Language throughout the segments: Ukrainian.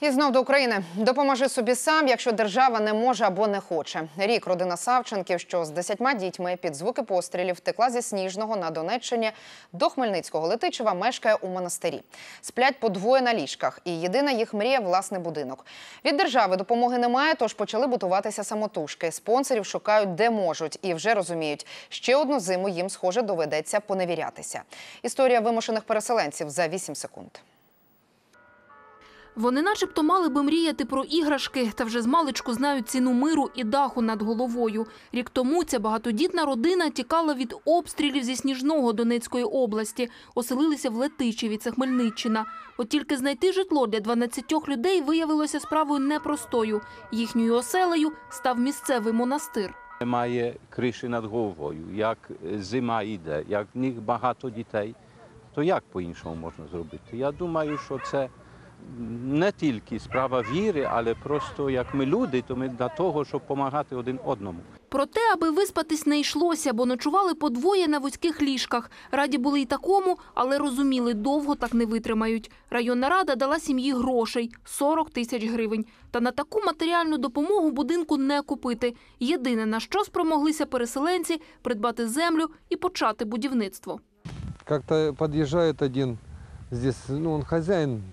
І знов до України. Допоможи собі сам, якщо держава не може або не хоче. Рік родина Савченків, що з 10 дітьми під звуки пострілів втекла зі Сніжного на Донеччині до Хмельницького Летичева, мешкає у монастирі. Сплять по двоє на ліжках і єдина їх мрія – власний будинок. Від держави допомоги немає, тож почали бутуватися самотужки. Спонсорів шукають де можуть і вже розуміють, ще одну зиму їм, схоже, доведеться поневірятися. Історія вимушених переселенців за 8 секунд. Вони начебто мали би мріяти про іграшки, та вже змалечку знають ціну миру і даху над головою. Рік тому ця багатодітна родина тікала від обстрілів зі Сніжного Донецької області. Оселилися в Летичеві, це Хмельниччина. От тільки знайти житло для 12 людей виявилося справою непростою. Їхньою оселею став місцевий монастир. Немає криші над головою, як зима йде, як в них багато дітей, то як по-іншому можна зробити? Я думаю, що це не тільки справа віри, але просто як ми люди, то ми для того, щоб допомагати один одному. Проте, аби виспатись не йшлося, бо ночували по двоє на вузьких ліжках. Раді були й такому, але розуміли, довго так не витримають. Районна рада дала сім'ї грошей – 40 тисяч гривень. Та на таку матеріальну допомогу будинку не купити. Єдине, на що спромоглися переселенці – придбати землю і почати будівництво. Как-то подъезжает один, здесь, он хозяин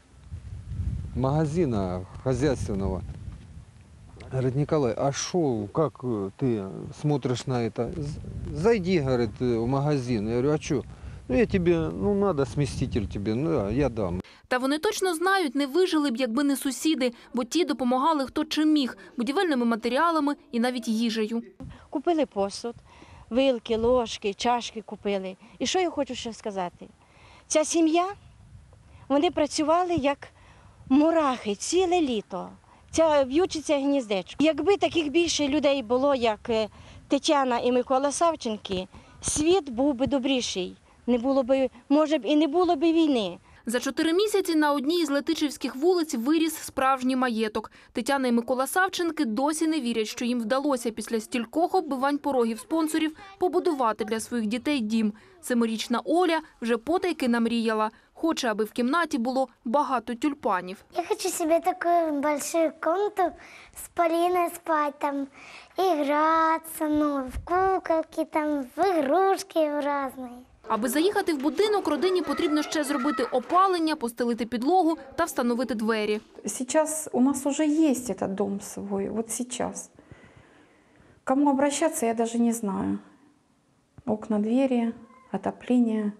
магазина хозяйственного. Говорит: Николай, а шо, как ты смотришь на это? Зайди, говорит, в магазин. Я говорю: а что? Я тебе, надо сместитель тебе, я дам. Та вони точно знають, не вижили б, якби не сусіди, бо ті допомагали хто чим міг – будівельними матеріалами і навіть їжею. Купили посуд, вилки, ложки, чашки купили. І що я хочу ще сказати? Ця сім'я, вони працювали як мурахи ціле літо. Це в'ючиться гніздечко. Якби таких більше людей було, як Тетяна і Микола Савченки, світ був би добріший. Не було б, може б, і не було б війни. За 4 місяці на одній із летичівських вулиць виріс справжній маєток. Тетяна і Микола Савченки досі не вірять, що їм вдалося після стількох оббивань порогів спонсорів побудувати для своїх дітей дім. 7-річна Оля вже потайки намріяла. Хоче, аби в кімнаті було багато тюльпанів. Я хочу себе таку велику комнату з Поліною спати, там, гратися, в куколки, там, в ігрушки різні. Аби заїхати в будинок, родині потрібно ще зробити опалення, постелити підлогу та встановити двері. Сейчас у нас уже есть этот дом свой, вот сейчас. Кому обращаться, я даже не знаю. Окна, двери, отопление,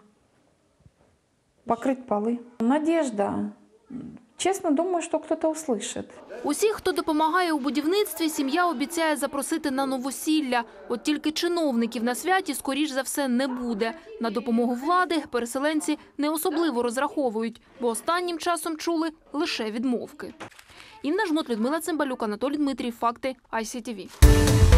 покрыть полы. Надежда. Чесно, думаю, що хтось услышить. Усіх, хто допомагає у будівництві, сім'я обіцяє запросити на новосілля. От тільки чиновників на святі, скоріш за все, не буде. На допомогу влади переселенці не особливо розраховують, бо останнім часом чули лише відмовки. Інна Жмут, Людмила Цимбалюк, Анатолій Дмитрів. Факти ICTV.